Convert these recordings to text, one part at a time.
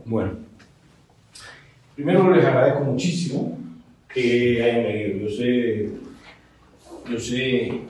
Bueno, primero les agradezco muchísimo que hayan venido. Yo sé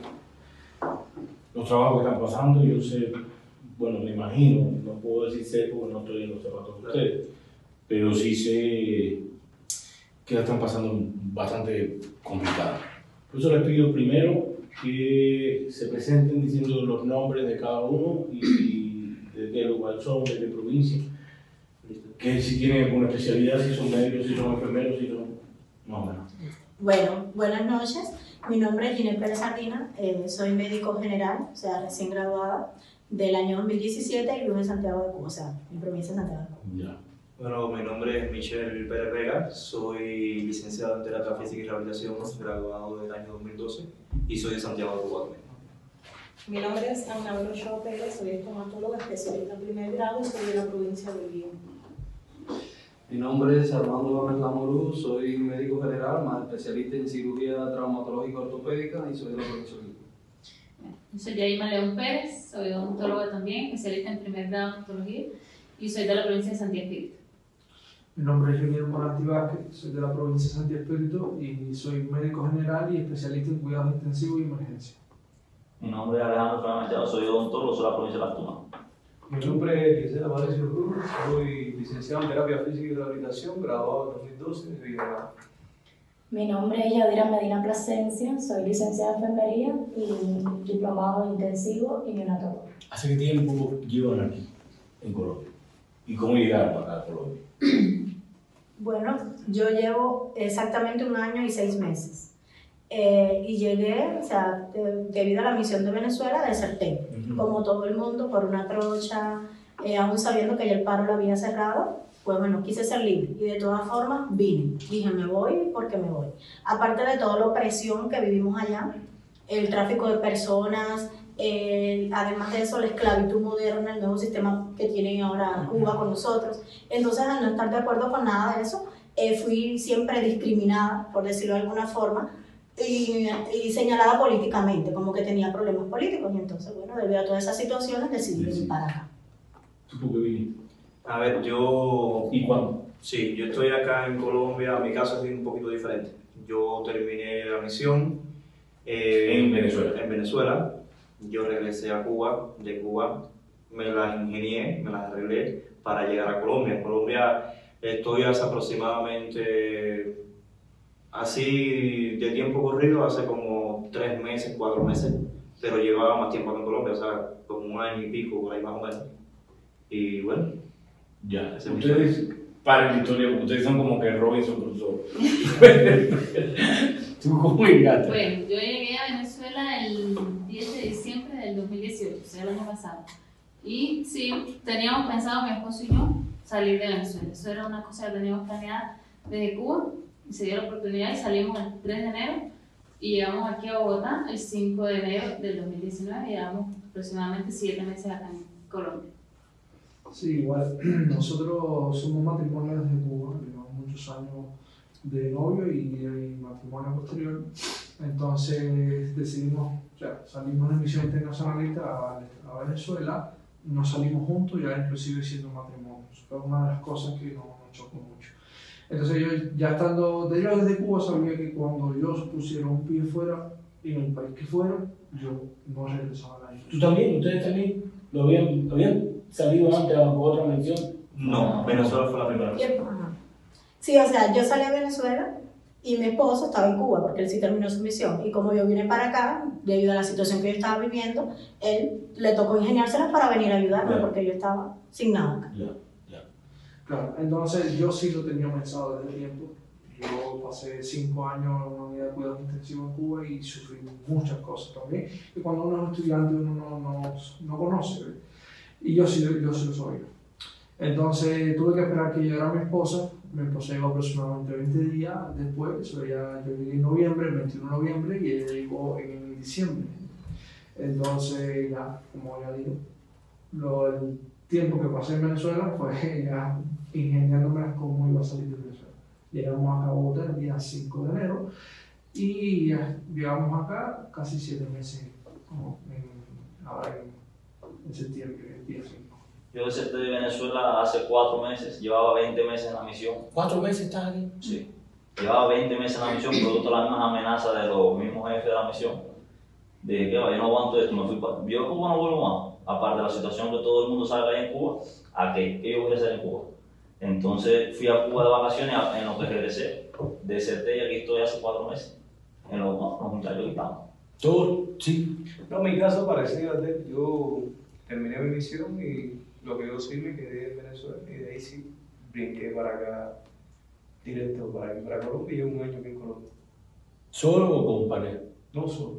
los trabajos que están pasando, yo sé, bueno, me imagino, no puedo decir sé porque no estoy en los zapatos de ustedes, pero sí sé que la están pasando bastante complicada. Por eso les pido primero que se presenten diciendo los nombres de cada uno y de qué lugar son, de qué provincia, que si tienen alguna especialidad, si son médicos, si son enfermeros, si son más o menos. Bueno, buenas noches. Mi nombre es Ginés Pérez Sardina, soy médico general, o sea, recién graduada del año 2017 y vivo en Santiago de Cuba, o sea, en provincia de Santiago de Cuba. Ya. Bueno, mi nombre es Michel Pérez Vega, soy licenciado en terapia física y rehabilitación, graduado del año 2012 y soy de Santiago de Cuba también. Mi nombre es Ana Brocho Pérez, soy estomatóloga especialista en primer grado y soy de la provincia de Olivia. Mi nombre es Armando Gómez Lamorú, soy médico general, más especialista en cirugía traumatológica ortopédica y soy de la provincia de Olivia. Yo soy Yaima León Pérez, soy odontóloga también, especialista en primer grado en odontología y soy de la provincia de Santiago Espíritu. Mi nombre es Guillermo Martí Vázquez, soy de la provincia de Santiago Espíritu y soy médico general y especialista en cuidados intensivos y emergencia. Mi nombre es Alejandro Fernández, soy odontólogo, soy de la provincia de Las Tunas. Mi nombre es Gisela Mauricio Ruz, soy licenciado en terapia física y rehabilitación, graduado en 2012 de Villa. Mi nombre es Yadira Medina Plasencia, soy licenciada en enfermería y diplomado en intensivo y neonatólogo. ¿Hace qué tiempo llevan aquí, en Colombia? ¿Y cómo llegaron acá a Colombia? Bueno, yo llevo exactamente 1 año y 6 meses. Y llegué, o sea, debido a la misión de Venezuela, deserté, como todo el mundo, por una trocha, aún sabiendo que ya el paro lo había cerrado, pues bueno, quise ser libre y de todas formas vine. Dije, me voy porque me voy. Aparte de toda la opresión que vivimos allá, el tráfico de personas, además de eso la esclavitud moderna, el nuevo sistema que tiene ahora Cuba con nosotros. Entonces, al no estar de acuerdo con nada de eso, fui siempre discriminada, por decirlo de alguna forma, y señalada políticamente, como que tenía problemas políticos. Y entonces, bueno, debido a todas esas situaciones, decidí venir para acá. ¿Tú por qué viniste? A ver, yo... ¿Y cuándo? Sí, yo estoy acá en Colombia, mi caso es un poquito diferente. Yo terminé la misión en Venezuela. En Venezuela. Yo regresé a Cuba, de Cuba me las ingenié, me las arreglé para llegar a Colombia. En Colombia estoy hace aproximadamente, así de tiempo corrido, hace como 3 meses, 4 meses, pero llevaba más tiempo acá en Colombia, o sea, como 1 año y pico, por ahí más o menos. Y bueno. Ya, ustedes, para la historia, porque ustedes son como que Robinson Crusoe. ¿Tú cómo llegaste? Bueno, yo llegué a Venezuela el 10 de diciembre del 2018, o sea, el año pasado. Y sí, teníamos pensado, mi esposo y yo, salir de Venezuela. Eso era una cosa que teníamos planeada desde Cuba, y se dio la oportunidad y salimos el 3 de enero y llegamos aquí a Bogotá el 5 de enero del 2019 y llevamos aproximadamente 7 meses acá en Colombia. Sí, igual, nosotros somos matrimonio desde Cuba, llevamos muchos años de novio y matrimonio posterior, entonces decidimos, o sea, salimos de misión internacionalista a Venezuela, nos salimos juntos, ya inclusive siendo matrimonio. Eso fue una de las cosas que nos chocó mucho. Entonces yo ya estando, desde Cuba sabía que cuando yo pusiera un pie fuera, en el país que fuera, yo no regresaba a la isla. ¿Tú también? ¿Ustedes también lo habían salido antes a otra mención? No, Venezuela fue la primera vez. Sí, o sea, yo salí a Venezuela y mi esposo estaba en Cuba porque él sí terminó su misión. Y como yo vine para acá, debido a la situación que yo estaba viviendo, él le tocó ingeniárselas para venir a ayudarme porque yo estaba sin nada acá. Claro, entonces yo sí lo tenía pensado desde tiempo. Yo pasé 5 años en una unidad de cuidados intensivos en Cuba y sufrí muchas cosas también. Y cuando uno es estudiante uno no conoce, ¿ves? Y yo sí lo sabía. Entonces tuve que esperar que llegara mi esposa. Mi esposa llegó aproximadamente 20 días después. Yo llegué en noviembre, el 21 de noviembre, y ella llegó en diciembre. Entonces ya, como ya digo, el tiempo que pasé en Venezuela fue ya ingeniándome cómo iba a salir de Venezuela. Llegamos acá a Bogotá el día 5 de enero y ya llegamos acá casi 7 meses, ahora en septiembre, el día 5. Yo deserté de Venezuela hace 4 meses, llevaba 20 meses en la misión. ¿4 meses estás aquí? Sí. Llevaba 20 meses en la misión, producto de las mismas amenazas de los mismos jefes de la misión. Dije que yo no aguanto esto, me fui para... Yo a Cuba no vuelvo más. Aparte de la situación que todo el mundo sabe que hay en Cuba, ¿a qué? ¿Qué yo voy a hacer en Cuba? Entonces fui a Cuba de vacaciones, en lo que regresé, deserté y aquí estoy hace 4 meses. En los muchachos que estamos. ¿Tú? Sí. No, mi caso parecido a ti. Yo terminé mi misión y lo que yo sí me quedé en Venezuela y de ahí sí brinqué para acá, directo para aquí, para Colombia, y llevo un año aquí en Colombia. ¿Solo o con pareja? No solo.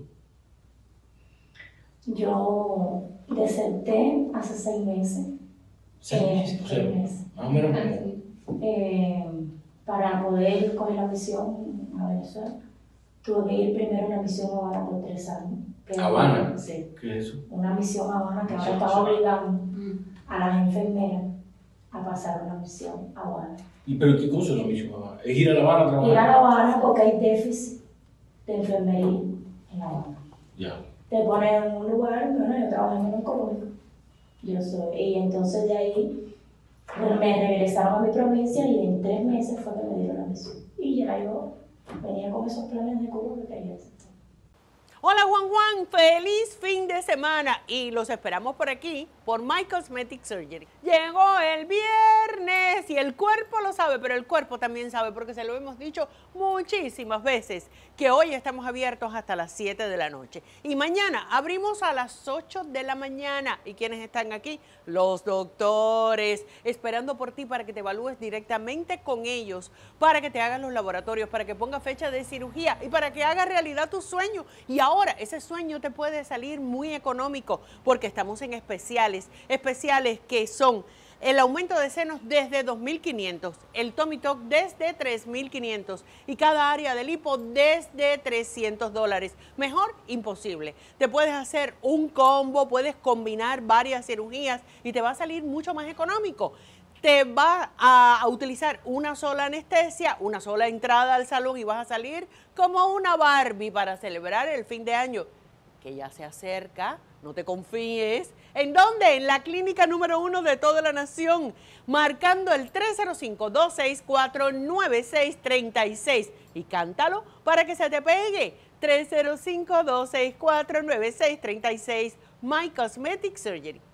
Yo deserté hace 6 meses. 6 meses, o sea, 6 meses. más o menos como... Para poder coger la misión a Venezuela, tuve que ir primero a una misión a Habana por 3 años. ¿Habana? Sí. ¿Qué es eso? Una misión a Habana que ahora estaba obligando a las enfermeras a pasar una misión a Habana. ¿Y pero qué cosa es la misión a Habana? ¿Es ir a La Habana a trabajar? Ir a La Habana porque hay déficit de enfermería en La Habana. Ya. Te ponen en un lugar, bueno, yo trabajé en un oncológico. Y entonces de ahí me regresaron a mi provincia y en 3 meses fue que me dieron la misión. Y ya yo venía con esos planes de Cuba que quería hacer. Hola Juan, feliz fin de semana y los esperamos por aquí por My Cosmetic Surgery. Llegó el viernes y el cuerpo lo sabe, pero el cuerpo también sabe porque se lo hemos dicho muchísimas veces que hoy estamos abiertos hasta las 7 de la noche y mañana abrimos a las 8 de la mañana. ¿Y quiénes están aquí? Los doctores esperando por ti para que te evalúes directamente con ellos, para que te hagan los laboratorios, para que ponga fecha de cirugía y para que hagas realidad tu sueño. Y ahora ese sueño te puede salir muy económico porque estamos en especiales que son el aumento de senos desde 2.500, el Tummy Tuck desde 3.500 y cada área de lipo desde $300. Mejor, imposible. Te puedes hacer un combo, puedes combinar varias cirugías y te va a salir mucho más económico. Te va a utilizar una sola anestesia, una sola entrada al salón y vas a salir como una Barbie para celebrar el fin de año, que ya se acerca, no te confíes. ¿En dónde? En la clínica número 1 de toda la nación, marcando el 305-264-9636 y cántalo para que se te pegue. 305-264-9636, My Cosmetic Surgery.